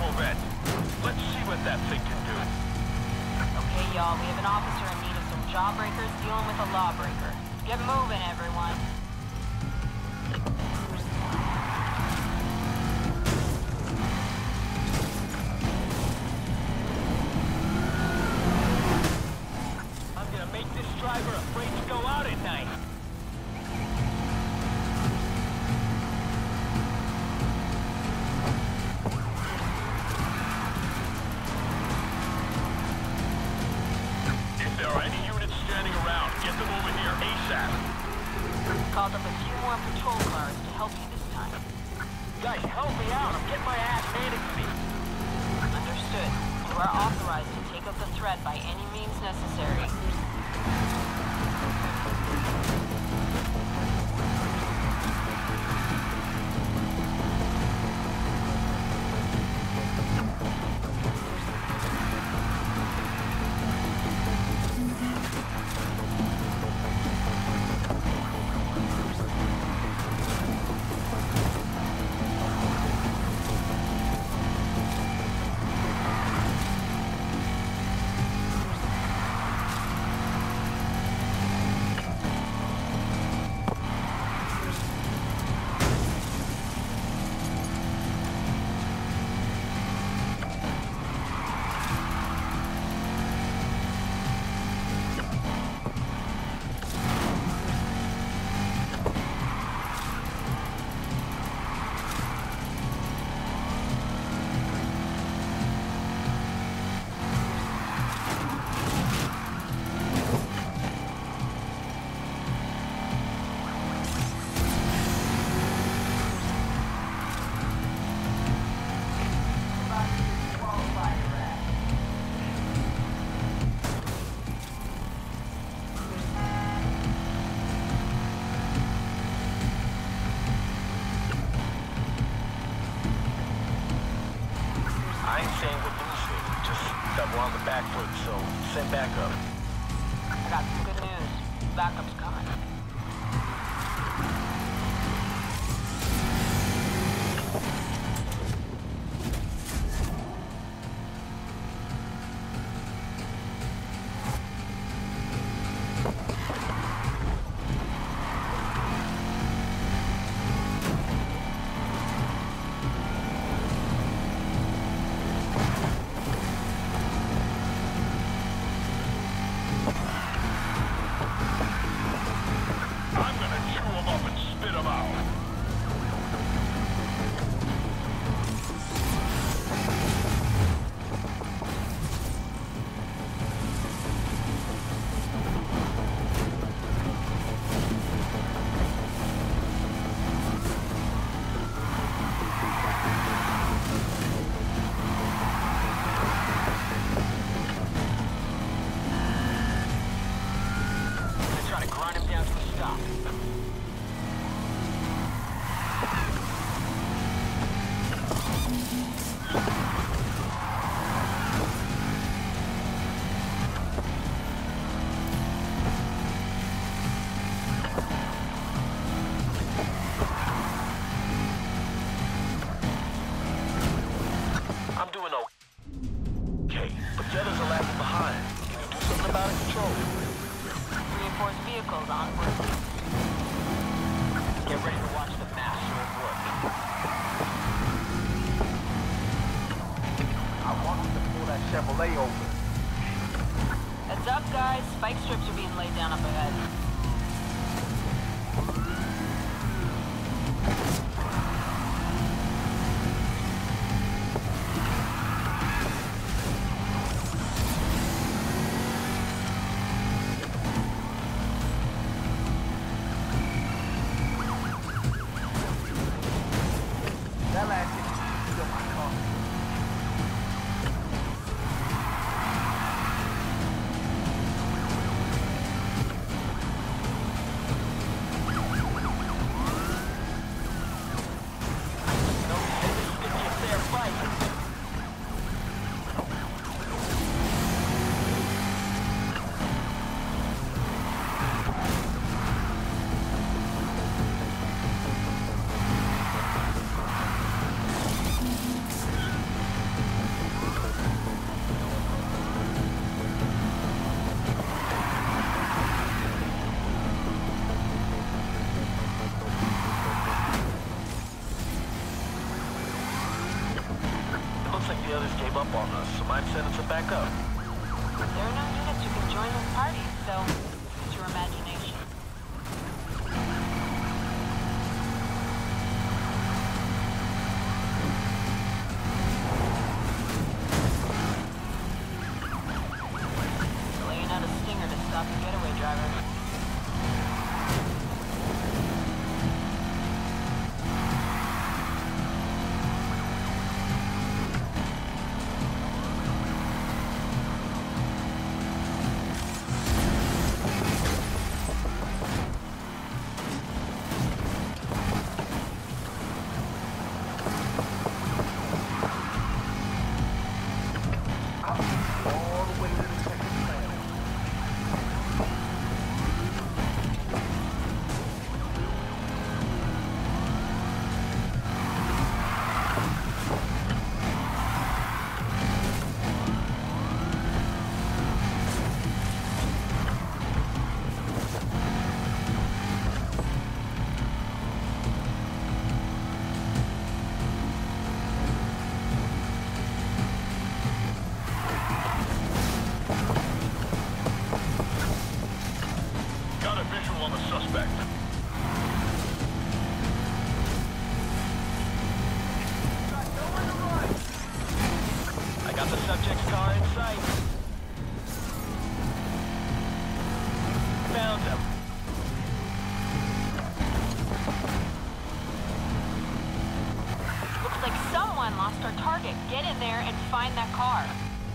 Corvette. Let's see what that thing can do. Okay, y'all, we have an officer in need of some jawbreakers dealing with a lawbreaker. Get moving, everyone. I'm gonna make this driver afraid to go out at night. If there are any units standing around, get them over here ASAP. Called up a few more patrol cars to help you this time. Guys, help me out. I'm getting my ass handed to me. Understood. You are authorized to take up the threat by any means necessary. I ain't saying we're losing, just that we're on the back foot, so send backup. I got some good news. Backup's coming. I'm gonna chew them up and spit them out. They're trying to grind him down to a stop. I'm doing okay, but the others are lagging behind. Can you do something about it, Control? Reinforced vehicles on board. Get ready to watch the master at work. I want them to pull that Chevrolet over. Heads up, guys. Spike strips are being laid down up ahead. That last hit still my car. just gave up on us, so mind sending some back up. There are no units who can join this party, so use your imagination. Laying out a stinger to stop the getaway driver. All the way to the second planet. Got a visual on the suspect. I got the subject's car in sight. Found him. Looks like someone lost our target. Get in there and find that car.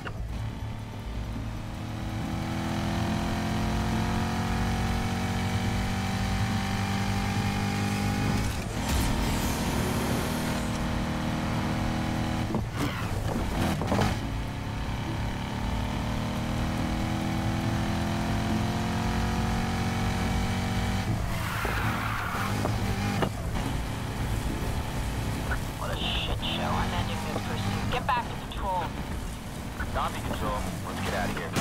What a shit show. I'm ending this pursuit. Get back to patrol. Copy, control. Let's get out of here.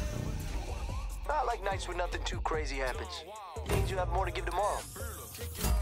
I like nights when nothing too crazy happens. Means you have more to give tomorrow.